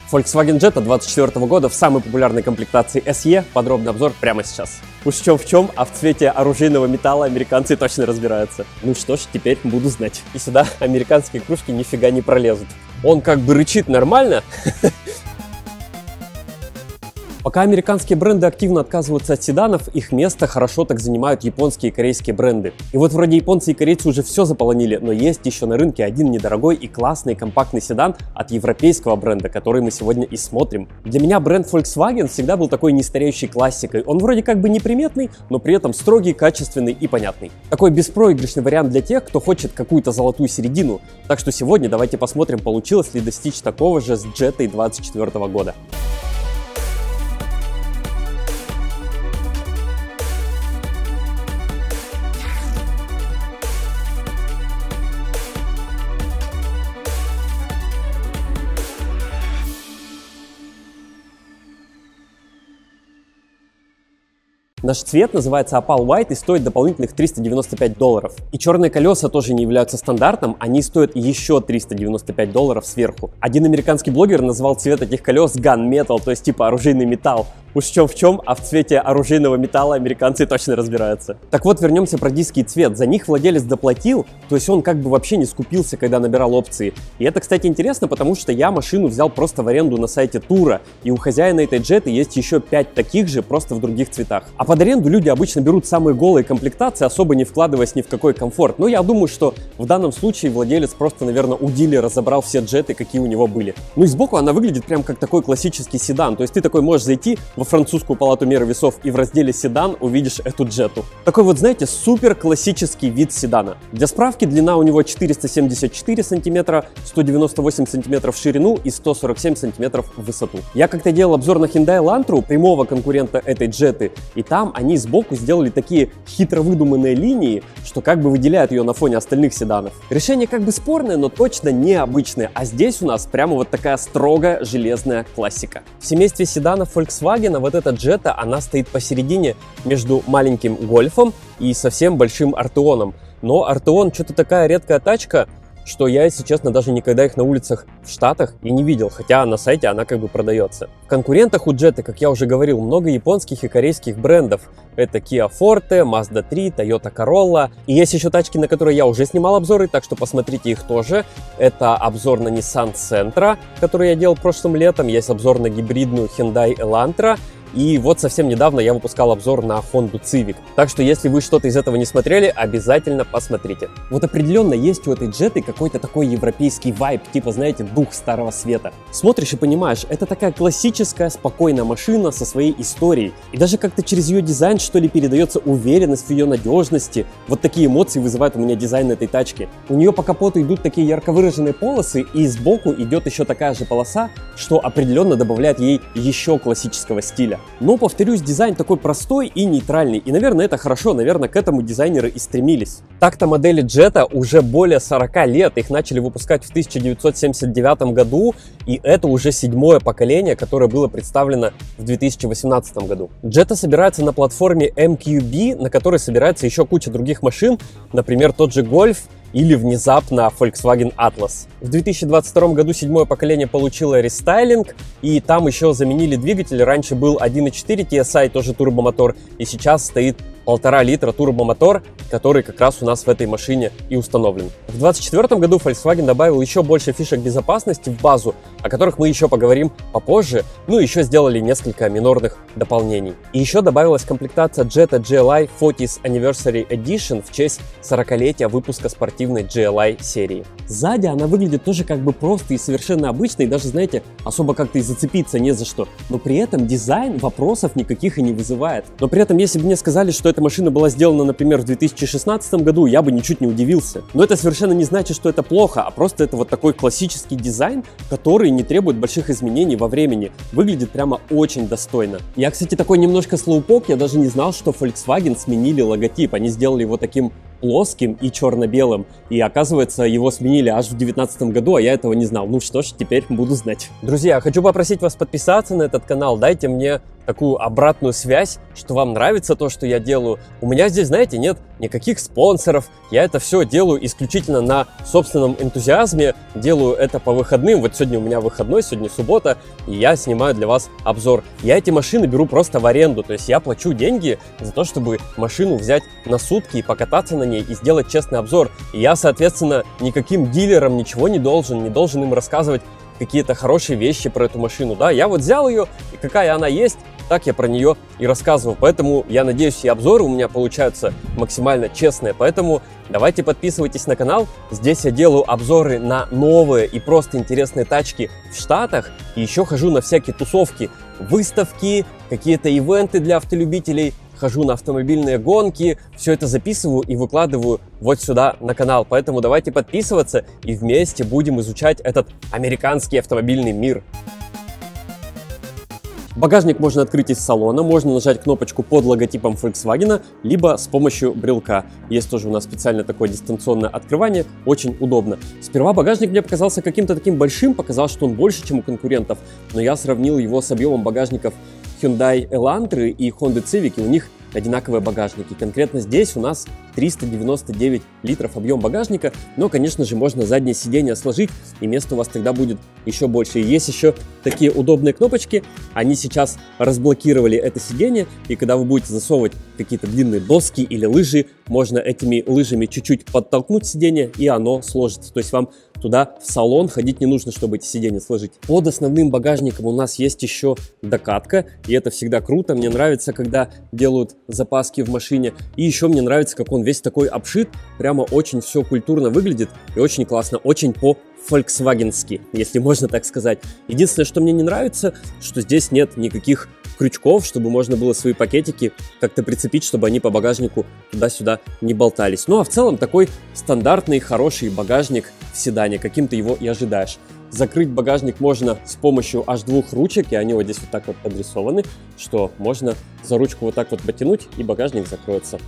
Volkswagen Jetta 2024 года в самой популярной комплектации SE. Подробный обзор прямо сейчас. Уж в чем, а в цвете оружейного металла американцы точно разбираются. Ну что ж, теперь буду знать. И сюда американские кружки нифига не пролезут. Он как бы рычит нормально. Пока американские бренды активно отказываются от седанов, их место хорошо так занимают японские и корейские бренды. И вот вроде японцы и корейцы уже все заполонили, но есть еще на рынке один недорогой и классный компактный седан от европейского бренда, который мы сегодня и смотрим. Для меня бренд Volkswagen всегда был такой нестареющей классикой. Он вроде как бы неприметный, но при этом строгий, качественный и понятный. Такой беспроигрышный вариант для тех, кто хочет какую-то золотую середину. Так что сегодня давайте посмотрим, получилось ли достичь такого же с Jetтой 2024 года. Наш цвет называется Opal White и стоит дополнительных $395. И черные колеса тоже не являются стандартом, они стоят еще $395 сверху. Один американский блогер назвал цвет этих колес Gun Metal, то есть типа оружейный металл. Уж в чем, а в цвете оружейного металла американцы точно разбираются. Так вот, вернемся про диски и цвет. За них владелец доплатил, то есть он как бы вообще не скупился, когда набирал опции. И это, кстати, интересно, потому что я машину взял просто в аренду на сайте Тура, и у хозяина этой Jetты есть еще 5 таких же, просто в других цветах. А под аренду люди обычно берут самые голые комплектации, особо не вкладываясь ни в какой комфорт. Но я думаю, что в данном случае владелец просто, наверное, у дилера разобрал все Jetты, какие у него были. Ну и сбоку она выглядит прям как такой классический седан, то есть ты такой можешь зайти во французскую палату меры весов и в разделе седан увидишь эту Jетту. Такой вот, знаете, супер классический вид седана. Для справки, длина у него 474 сантиметра, 198 сантиметров в ширину и 147 сантиметров в высоту. Я как-то делал обзор на Hyundai Elantra, прямого конкурента этой Jetты, и там они сбоку сделали такие хитро выдуманные линии, что как бы выделяют ее на фоне остальных седанов. Решение как бы спорное, но точно необычное, а здесь у нас прямо вот такая строгая железная классика. В семействе седанов Volkswagen вот эта Jetta, она стоит посередине между маленьким Гольфом и совсем большим Артеоном. Но Артеон что-то такая редкая тачка, что я, если честно, даже никогда их на улицах в Штатах и не видел, хотя на сайте она как бы продается. В конкурентах у Jetty, как я уже говорил, много японских и корейских брендов. Это Kia Forte, Mazda 3, Toyota Corolla. И есть еще тачки, на которые я уже снимал обзоры, так что посмотрите их тоже. Это обзор на Nissan Sentra, который я делал прошлым летом. Есть обзор на гибридную Hyundai Elantra. И вот совсем недавно я выпускал обзор на Honda Civic. Так что если вы что-то из этого не смотрели, обязательно посмотрите. Вот определенно есть у этой Jetty какой-то такой европейский вайб, типа, знаете, дух Старого Света. Смотришь и понимаешь, это такая классическая, спокойная машина со своей историей. И даже как-то через ее дизайн, что ли, передается уверенность в ее надежности. Вот такие эмоции вызывает у меня дизайн этой тачки. У нее по капоту идут такие ярко выраженные полосы, и сбоку идет еще такая же полоса, что определенно добавляет ей еще классического стиля. Но, повторюсь, дизайн такой простой и нейтральный, и, наверное, это хорошо, наверное, к этому дизайнеры и стремились. Так-то модели Jetta уже более 40 лет, их начали выпускать в 1979 году, и это уже 7-е поколение, которое было представлено в 2018 году. Jetta собирается на платформе MQB, на которой собирается еще куча других машин, например, тот же Golf, или внезапно Volkswagen Atlas. В 2022 году 7-е поколение получило рестайлинг, и там еще заменили двигатель. Раньше был 1.4 TSI, тоже турбомотор, и сейчас стоит 1,5 литра турбомотор, который как раз у нас в этой машине и установлен. В 2024 году Volkswagen добавил еще больше фишек безопасности в базу, о которых мы еще поговорим попозже, ну и еще сделали несколько минорных дополнений. И еще добавилась комплектация Jetta GLI 40th Anniversary Edition в честь 40-летия выпуска спортивной GLI серии. Сзади она выглядит тоже как бы просто и совершенно обычно, и даже, знаете, особо как-то и зацепиться не за что. Но при этом дизайн вопросов никаких и не вызывает. Но при этом, если бы мне сказали, что эта машина была сделана, например, в 2016 году, я бы ничуть не удивился. Но это совершенно не значит, что это плохо, а просто это вот такой классический дизайн, который не требует больших изменений во времени. Выглядит прямо очень достойно. Я, кстати, такой немножко слоупок, я даже не знал, что Volkswagen сменили логотип. Они сделали его таким плоским и черно-белым. И оказывается, его сменили аж в 2019 году, а я этого не знал. Ну что ж, теперь буду знать. Друзья, хочу попросить вас подписаться на этот канал. Дайте мне такую обратную связь, что вам нравится то, что я делаю. У меня здесь, знаете, нет никаких спонсоров. Я это все делаю исключительно на собственном энтузиазме. Делаю это по выходным. Вот сегодня у меня выходной, сегодня суббота, и я снимаю для вас обзор. Я эти машины беру просто в аренду. То есть я плачу деньги за то, чтобы машину взять на сутки и покататься на ней и сделать честный обзор. И я, соответственно, никаким дилерам ничего не должен им рассказывать какие-то хорошие вещи про эту машину. Да, я вот взял ее, и какая она есть, так я про нее и рассказываю. Поэтому я надеюсь, и обзоры у меня получаются максимально честные. Поэтому давайте подписывайтесь на канал. Здесь я делаю обзоры на новые и просто интересные тачки в Штатах. И еще хожу на всякие тусовки, выставки, какие-то ивенты для автолюбителей. Хожу на автомобильные гонки, все это записываю и выкладываю вот сюда на канал. Поэтому давайте подписываться и вместе будем изучать этот американский автомобильный мир. Багажник можно открыть из салона, можно нажать кнопочку под логотипом Volkswagen, либо с помощью брелка. Есть тоже у нас специально такое дистанционное открывание, очень удобно. Сперва багажник мне показался каким-то таким большим, показалось, что он больше, чем у конкурентов, но я сравнил его с объемом багажников Hyundai Elantra и Honda Civic, и у них одинаковые багажники. Конкретно здесь у нас 399 литров объем багажника, но, конечно же, можно заднее сиденье сложить, и места у вас тогда будет еще больше. И есть еще такие удобные кнопочки, они сейчас разблокировали это сиденье, и когда вы будете засовывать какие-то длинные доски или лыжи, можно этими лыжами чуть-чуть подтолкнуть сиденье, и оно сложится. То есть вам туда в салон ходить не нужно, чтобы эти сиденья сложить. Под основным багажником у нас есть еще докатка, и это всегда круто. Мне нравится, когда делают запаски в машине. И еще мне нравится, как он весь такой обшит. Прямо очень все культурно выглядит и очень классно, очень по-фольксвагенски, если можно так сказать. Единственное, что мне не нравится, что здесь нет никаких крючков, чтобы можно было свои пакетики как-то прицепить, чтобы они по багажнику туда-сюда не болтались. Ну а в целом такой стандартный хороший багажник в седане, каким ты его и ожидаешь. Закрыть багажник можно с помощью аж двух ручек, и они вот здесь вот так вот подрисованы, что можно за ручку вот так вот потянуть, и багажник закроется.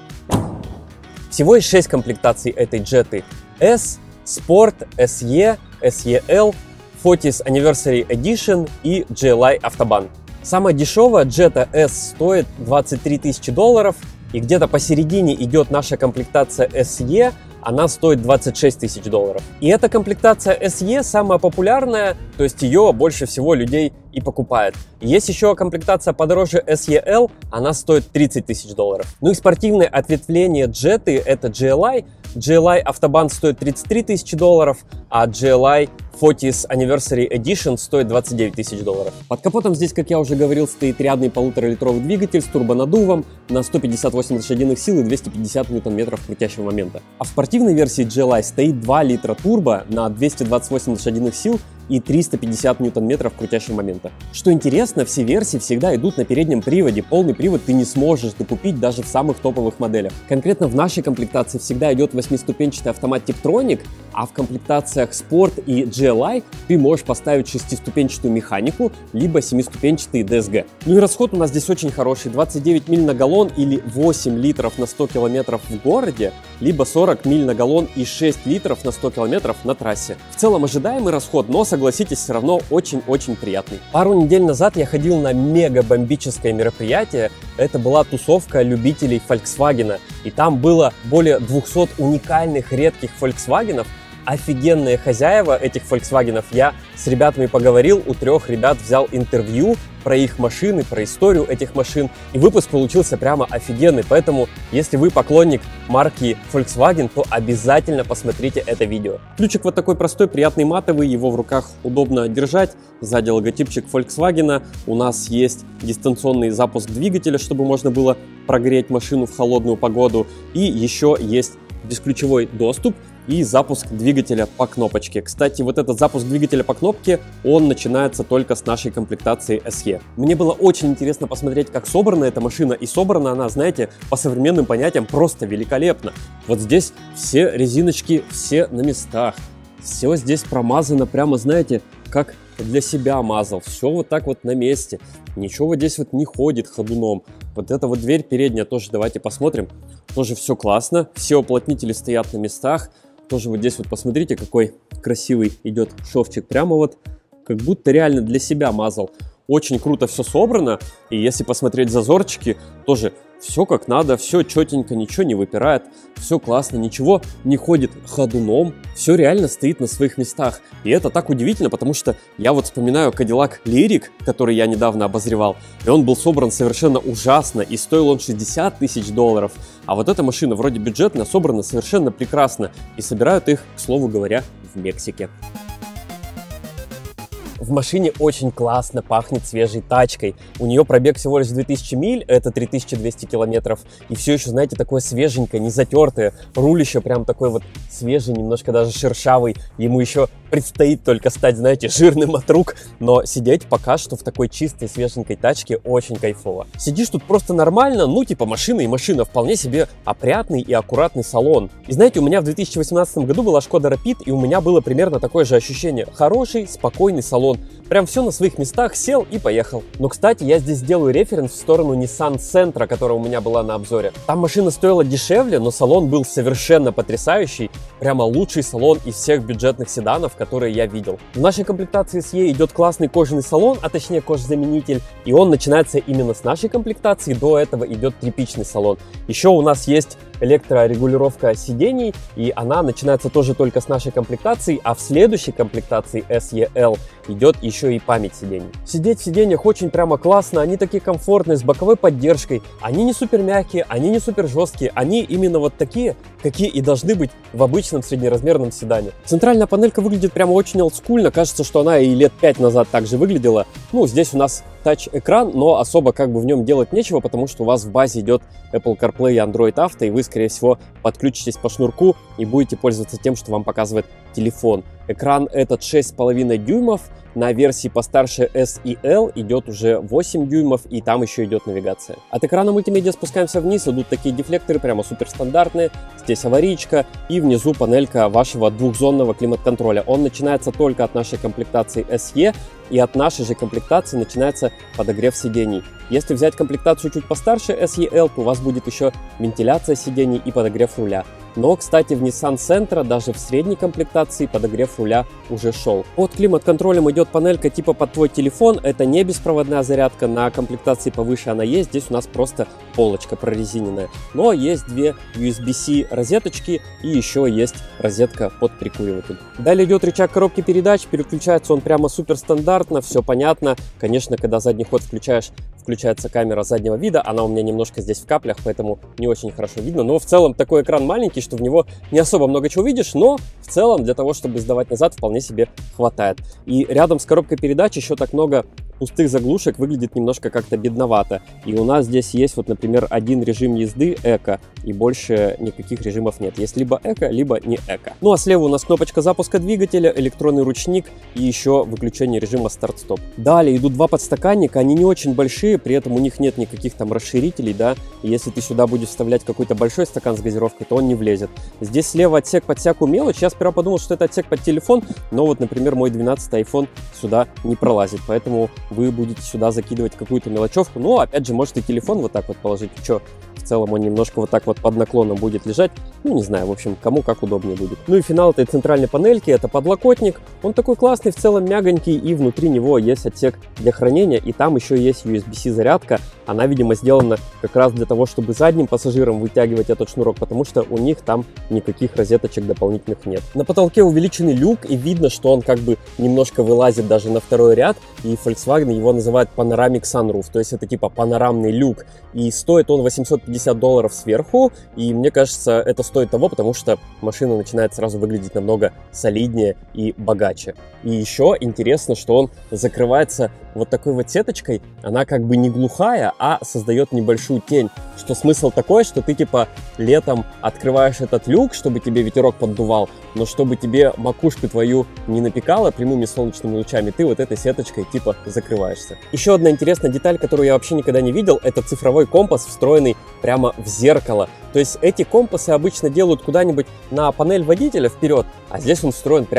Всего есть 6 комплектаций этой Jetta: S, Sport, SE, SEL, 40th Anniversary Edition и GLI Autobahn. Самая дешевая Jetta S стоит 23 тысячи долларов, и где-то посередине идет наша комплектация SE, она стоит 26 тысяч долларов. И эта комплектация SE самая популярная, то есть ее больше всего людей и покупает. Есть еще комплектация подороже SEL, она стоит 30 тысяч долларов. Ну и спортивное ответвление Jetta — это GLI. GLI Autobahn стоит 33 тысячи долларов, а GLI 40th Anniversary Edition стоит 29 тысяч долларов. Под капотом здесь, как я уже говорил, стоит рядный 1,5-литровый двигатель с турбонаддувом на 158 лошадиных сил и 250 ньютон-метров крутящего момента. А в спортивной версии GLI стоит 2 литра турбо на 228 лошадиных сил и 350 ньютон-метров крутящего момента. Что интересно, все версии всегда идут на переднем приводе. Полный привод ты не сможешь докупить даже в самых топовых моделях. Конкретно в нашей комплектации всегда идет 8-ступенчатый автомат Tiptronic, а в комплектациях Sport и GLI ты можешь поставить 6-ступенчатую механику, либо 7-ступенчатый DSG. Ну и расход у нас здесь очень хороший: 29 миль на галлон или 8 литров на 100 километров в городе, либо 40 миль на галлон и 6 литров на 100 километров на трассе. В целом ожидаемый расход, но, согласитесь, все равно очень-очень приятный. Пару недель назад я ходил на мега-бомбическое мероприятие. Это была тусовка любителей Volkswagen, и там было более 200 уникальных редких Volkswagen'ов. Офигенные хозяева этих Volkswagen'ов. Я с ребятами поговорил, у 3 ребят взял интервью про их машины, про историю этих машин, и выпуск получился прямо офигенный. Поэтому, если вы поклонник марки Volkswagen, то обязательно посмотрите это видео. Ключик вот такой простой, приятный, матовый, его в руках удобно держать. Сзади логотипчик Volkswagen. У нас есть дистанционный запуск двигателя, чтобы можно было прогреть машину в холодную погоду. И еще есть бесключевой доступ и запуск двигателя по кнопочке. Кстати, вот этот запуск двигателя по кнопке, он начинается только с нашей комплектации SE. Мне было очень интересно посмотреть, как собрана эта машина, и собрана она, знаете, по современным понятиям просто великолепно. Вот здесь все резиночки, все на местах. Все здесь промазано прямо, знаете, как для себя мазал, все вот так вот на месте, ничего вот здесь вот не ходит ходуном. Вот эта вот дверь передняя тоже давайте посмотрим, тоже все классно, все уплотнители стоят на местах, тоже вот здесь вот посмотрите, какой красивый идет шовчик, прямо вот как будто реально для себя мазал. Очень круто все собрано, и если посмотреть зазорчики, тоже все как надо, все четенько, ничего не выпирает, все классно, ничего не ходит ходуном, все реально стоит на своих местах. И это так удивительно, потому что я вот вспоминаю Cadillac Lyriq, который я недавно обозревал, и он был собран совершенно ужасно, и стоил он 60 тысяч долларов. А вот эта машина вроде бюджетная, собрана совершенно прекрасно, и собирают их, к слову говоря, в Мексике. В машине очень классно пахнет свежей тачкой. У нее пробег всего лишь 2000 миль, это 3200 километров. И все еще, знаете, такое свеженькое, не затертое. Руль еще прям такой вот свежий, немножко даже шершавый. Ему еще предстоит только стать, знаете, жирным от рук. Но сидеть пока что в такой чистой, свеженькой тачке очень кайфово. Сидишь тут просто нормально, ну типа машина и машина. Вполне себе опрятный и аккуратный салон. И знаете, у меня в 2018 году была Шкода Rapid, и у меня было примерно такое же ощущение. Хороший, спокойный салон. Прям все на своих местах, сел и поехал. Но, кстати, я здесь делаю референс в сторону Nissan Sentra, которая у меня была на обзоре. Там машина стоила дешевле, но салон был совершенно потрясающий. Прямо лучший салон из всех бюджетных седанов, которые я видел. В нашей комплектации SE идет классный кожаный салон, а точнее кожзаменитель. И он начинается именно с нашей комплектации, до этого идет тряпичный салон. Еще у нас есть электрорегулировка сидений, и она начинается тоже только с нашей комплектации, а в следующей комплектации SEL идет еще и память сидений. Сидеть в сиденьях очень прямо классно, они такие комфортные, с боковой поддержкой, они не супер мягкие, они не супер жесткие, они именно вот такие, какие и должны быть в обычном среднеразмерном седане. Центральная панелька выглядит прямо очень олдскульно, кажется, что она и лет 5 назад также выглядела. Ну, здесь у нас тач-экран, но особо как бы в нем делать нечего, потому что у вас в базе идет Apple CarPlay и Android Auto, и вы, скорее всего, подключитесь по шнурку и будете пользоваться тем, что вам показывает телефон. Экран этот 6,5 дюймов, на версии постарше S и L идет уже 8 дюймов, и там еще идет навигация. От экрана мультимедиа спускаемся вниз, идут такие дефлекторы, прямо супер стандартные. Здесь аварийка, и внизу панелька вашего двухзонного климат-контроля. Он начинается только от нашей комплектации SE, и от нашей же комплектации начинается подогрев сидений. Если взять комплектацию чуть постарше SEL, то у вас будет еще вентиляция сидений и подогрев руля. Но, кстати, в Nissan Sentra даже в средней комплектации подогрев руля уже шел. Под климат-контролем идет панелька типа под твой телефон. Это не беспроводная зарядка, на комплектации повыше она есть. Здесь у нас просто полочка прорезиненная. Но есть две USB-C розеточки и еще есть розетка под прикуриватель. Далее идет рычаг коробки передач. Переключается он прямо супер стандартно, все понятно. Конечно, когда задний ход включаешь, включается камера заднего вида, она у меня немножко здесь в каплях, поэтому не очень хорошо видно, но в целом такой экран маленький, что в него не особо много чего видишь, но в целом для того, чтобы сдавать назад, вполне себе хватает. И рядом с коробкой передач еще так много пустых заглушек, выглядит немножко как-то бедновато. И у нас здесь есть вот, например, один режим езды эко, и больше никаких режимов нет. Есть либо эко, либо не эко. Ну а слева у нас кнопочка запуска двигателя, электронный ручник и еще выключение режима старт-стоп. Далее идут два подстаканника, они не очень большие, при этом у них нет никаких там расширителей, да. И если ты сюда будешь вставлять какой-то большой стакан с газировкой, то он не влезет. Здесь слева отсек под всякую мелочь. Я сперва подумал, что это отсек под телефон, но вот, например, мой 12-й iPhone сюда не пролазит, поэтому вы будете сюда закидывать какую-то мелочевку. Но, опять же, можете телефон вот так вот положить. Что, в целом он немножко вот так вот под наклоном будет лежать. Ну, не знаю, в общем, кому как удобнее будет. Ну и финал этой центральной панельки — это подлокотник. Он такой классный, в целом мягонький, и внутри него есть отсек для хранения, и там еще есть USB-C зарядка. Она, видимо, сделана как раз для того, чтобы задним пассажирам вытягивать этот шнурок, потому что у них там никаких розеточек дополнительных нет. На потолке увеличенный люк, и видно, что он как бы немножко вылазит даже на второй ряд, и Volkswagen его называют Panoramic Sunroof, то есть это типа панорамный люк, и стоит он $850 сверху, и мне кажется, это стоит того, потому что машина начинает сразу выглядеть намного солиднее и богаче. И еще интересно, что он закрывается вот такой вот сеточкой, она как бы не глухая, а создает небольшую тень, что смысл такой, что ты типа летом открываешь этот люк, чтобы тебе ветерок поддувал, но чтобы тебе макушку твою не напекало прямыми солнечными лучами, ты вот этой сеточкой типа закрываешься. Еще одна интересная деталь, которую я вообще никогда не видел, это цифровой компас, встроенный прямо в зеркало. То есть эти компасы обычно делают куда-нибудь на панель водителя вперед, а здесь он встроен прямо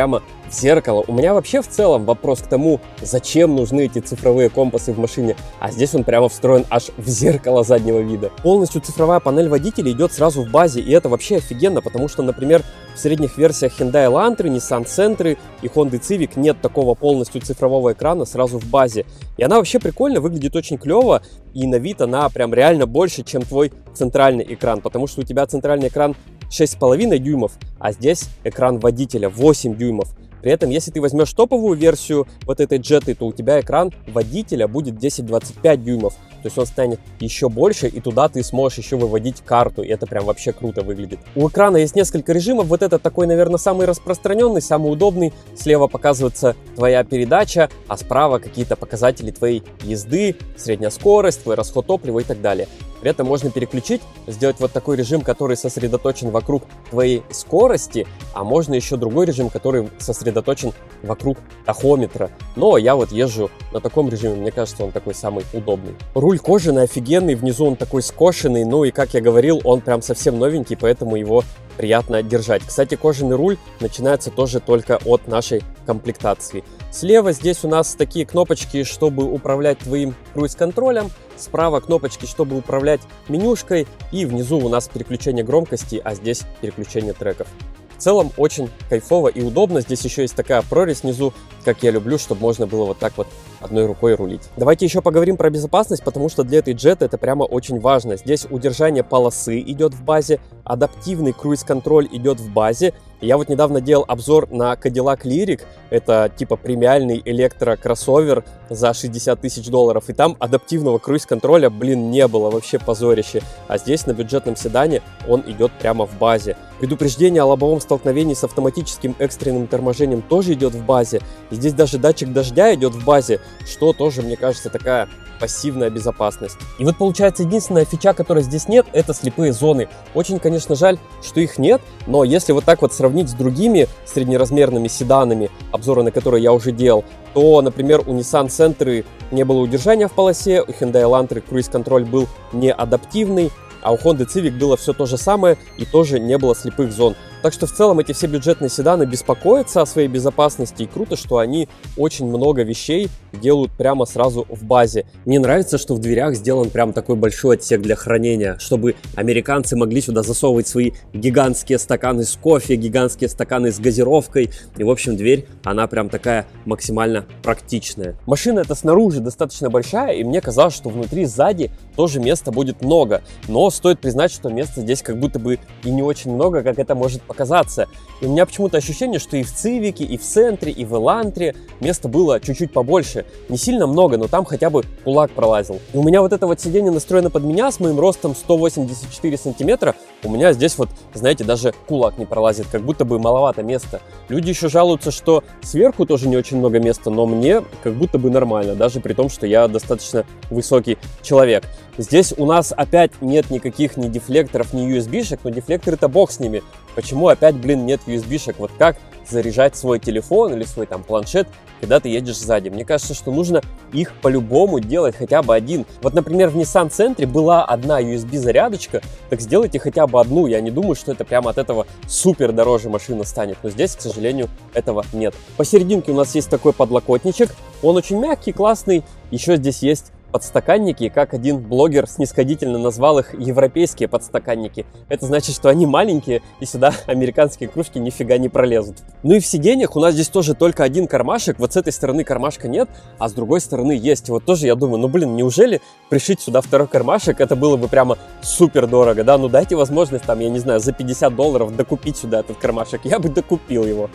зеркало. У меня вообще в целом вопрос к тому, зачем нужны эти цифровые компасы в машине, а здесь он прямо встроен аж в зеркало заднего вида. Полностью цифровая панель водителя идет сразу в базе, и это вообще офигенно, потому что, например, в средних версиях Hyundai Elantra, Nissan Sentra и Honda Civic нет такого полностью цифрового экрана сразу в базе. И она вообще прикольно, выглядит очень клево, и на вид она прям реально больше, чем твой центральный экран, потому что у тебя центральный экран 6,5 дюймов, а здесь экран водителя 8 дюймов. При этом, если ты возьмешь топовую версию вот этой Jetta, то у тебя экран водителя будет 10-25 дюймов. То есть он станет еще больше, и туда ты сможешь еще выводить карту, и это прям вообще круто выглядит. У экрана есть несколько режимов, вот этот такой, наверное, самый распространенный, самый удобный. Слева показывается твоя передача, а справа какие-то показатели твоей езды, средняя скорость, твой расход топлива и так далее. При этом можно переключить, сделать вот такой режим, который сосредоточен вокруг твоей скорости, а можно еще другой режим, который сосредоточен вокруг тахометра. Но я вот езжу на таком режиме, мне кажется, он такой самый удобный. Руль кожаный, офигенный, внизу он такой скошенный, ну и, как я говорил, он прям совсем новенький, поэтому его приятно держать. Кстати, кожаный руль начинается тоже только от нашей комплектации. Слева здесь у нас такие кнопочки, чтобы управлять твоим круиз-контролем. Справа кнопочки, чтобы управлять менюшкой. И внизу у нас переключение громкости, а здесь переключение треков. В целом очень кайфово и удобно. Здесь еще есть такая прорезь внизу, как я люблю, чтобы можно было вот так вот одной рукой рулить. Давайте еще поговорим про безопасность, потому что для этой Jetta это прямо очень важно. Здесь удержание полосы идет в базе, адаптивный круиз-контроль идет в базе. Я вот недавно делал обзор на Cadillac Lyriq, это типа премиальный электрокроссовер за 60 тысяч долларов, и там адаптивного круиз-контроля, блин, не было, вообще позорище. А здесь на бюджетном седане он идет прямо в базе. Предупреждение о лобовом столкновении с автоматическим экстренным торможением тоже идет в базе. И здесь даже датчик дождя идет в базе, что тоже, мне кажется, такая пассивная безопасность. И вот получается, единственная фича, которой здесь нет, это слепые зоны. Очень, конечно, жаль, что их нет, но если вот так вот сравнить с другими среднеразмерными седанами, обзоры на которые я уже делал, то, например, у Nissan Sentra не было удержания в полосе, у Hyundai Elantra круиз-контроль был не адаптивный, а у Honda Civic было все то же самое и тоже не было слепых зон. Так что в целом эти все бюджетные седаны беспокоятся о своей безопасности, и круто, что они очень много вещей делают прямо сразу в базе. Мне нравится, что в дверях сделан прям такой большой отсек для хранения, чтобы американцы могли сюда засовывать свои гигантские стаканы с кофе, гигантские стаканы с газировкой. И в общем дверь, она прям такая максимально практичная. Машина эта снаружи достаточно большая, и мне казалось, что внутри, сзади тоже места будет много. Но стоит признать, что места здесь как будто бы и не очень много, как это может показаться. И у меня почему-то ощущение, что и в Civic, и в Sentra, и в Elantra места было чуть-чуть побольше. Не сильно много, но там хотя бы кулак пролазил. И у меня вот это вот сиденье настроено под меня с моим ростом 184 сантиметра. У меня здесь вот, знаете, даже кулак не пролазит, как будто бы маловато места. Люди еще жалуются, что сверху тоже не очень много места, но мне как будто бы нормально, даже при том, что я достаточно высокий человек. Здесь у нас опять нет никаких ни дефлекторов, ни USB-шек, но дефлекторы-то бог с ними. Почему опять, блин, нет USB-шек? Вот как заряжать свой телефон или свой там планшет, когда ты едешь сзади? Мне кажется, что нужно их по-любому делать хотя бы один. Вот, например, в Nissan Sentra была одна USB-зарядочка, так сделайте хотя бы одну. Я не думаю, что это прямо от этого супер дороже машина станет, но здесь, к сожалению, этого нет. Посерединке у нас есть такой подлокотничек, он очень мягкий, классный. Еще здесь есть подстаканники, как один блогер снисходительно назвал их европейские подстаканники. Это значит, что они маленькие, и сюда американские кружки нифига не пролезут. Ну и в сиденьях у нас здесь тоже только один кармашек. Вот с этой стороны кармашка нет, а с другой стороны есть. И вот тоже я думаю, ну блин, неужели пришить сюда второй кармашек, это было бы прямо супер дорого, да? Ну дайте возможность там, я не знаю, за 50 долларов докупить сюда этот кармашек. Я бы докупил его.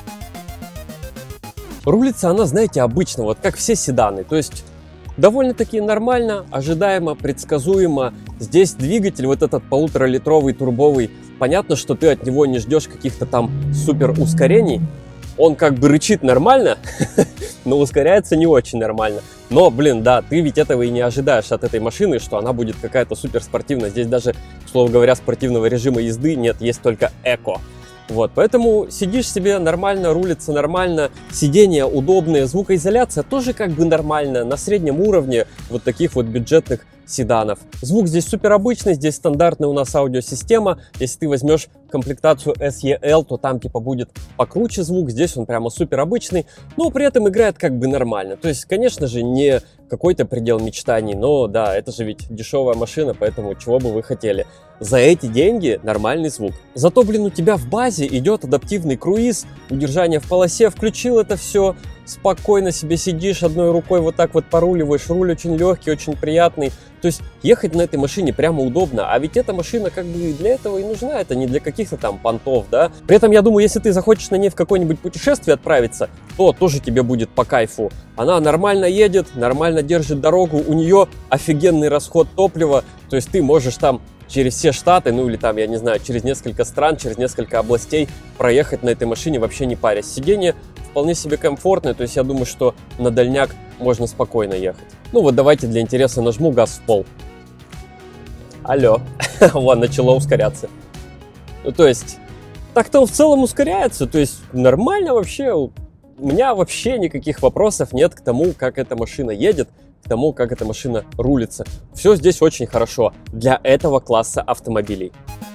Рулится она, знаете, обычно, вот как все седаны, то есть довольно-таки нормально, ожидаемо, предсказуемо. Здесь двигатель, вот этот 1,5-литровый турбовый, понятно, что ты от него не ждешь каких-то там супер ускорений. Он как бы рычит нормально, но ускоряется не очень нормально. Но, блин, да, ты ведь этого и не ожидаешь от этой машины, что она будет какая-то супер спортивная. Здесь даже, слово говоря, спортивного режима езды нет, есть только эко. Вот, поэтому сидишь себе нормально, рулится нормально, сиденья удобные, звукоизоляция тоже как бы нормально, на среднем уровне вот таких вот бюджетных седанов. Звук здесь супер обычный, здесь стандартная у нас аудиосистема. Если ты возьмешь комплектацию SEL, то там типа будет покруче звук, здесь он прямо супер обычный, но при этом играет как бы нормально. То есть, конечно же, не какой-то предел мечтаний, но да, это же ведь дешевая машина, поэтому чего бы вы хотели. За эти деньги нормальный звук. Зато, блин, у тебя в базе идет адаптивный круиз, удержание в полосе, включил это все, спокойно себе сидишь, одной рукой вот так вот поруливаешь, руль очень легкий, очень приятный. То есть ехать на этой машине прямо удобно, а ведь эта машина как бы для этого и нужна, это не для каких-то там понтов, да. При этом, я думаю, если ты захочешь на ней в какое-нибудь путешествие отправиться, то тоже тебе будет по кайфу. Она нормально едет, нормально держит дорогу, у нее офигенный расход топлива, то есть ты можешь там через все штаты, ну или там, я не знаю, через несколько стран, через несколько областей проехать на этой машине вообще не парясь. Сиденье вполне себе комфортное, то есть я думаю, что на дальняк можно спокойно ехать. Ну вот давайте для интереса нажму газ в пол. Алло, вон, начало ускоряться. Ну то есть, так-то он в целом ускоряется, то есть нормально вообще. У меня вообще никаких вопросов нет к тому, как эта машина едет, к тому, как эта машина рулится. Все здесь очень хорошо для этого класса автомобилей.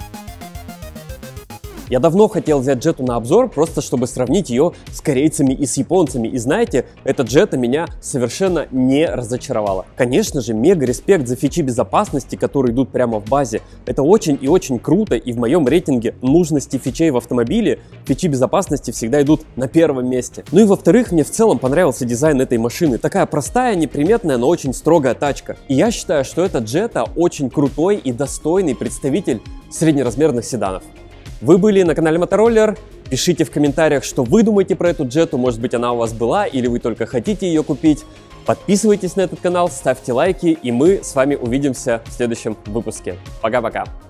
Я давно хотел взять Jetta на обзор, просто чтобы сравнить ее с корейцами и с японцами. И знаете, эта Jetta меня совершенно не разочаровала. Конечно же, мега респект за фичи безопасности, которые идут прямо в базе. Это очень и очень круто, и в моем рейтинге нужности фичей в автомобиле фичи безопасности всегда идут на первом месте. Ну и во-вторых, мне в целом понравился дизайн этой машины. Такая простая, неприметная, но очень строгая тачка. И я считаю, что эта Jetta очень крутой и достойный представитель среднеразмерных седанов. Вы были на канале Мотороller. Пишите в комментариях, что вы думаете про эту Jetta. Может быть, она у вас была, или вы только хотите ее купить. Подписывайтесь на этот канал, ставьте лайки, и мы с вами увидимся в следующем выпуске. Пока-пока!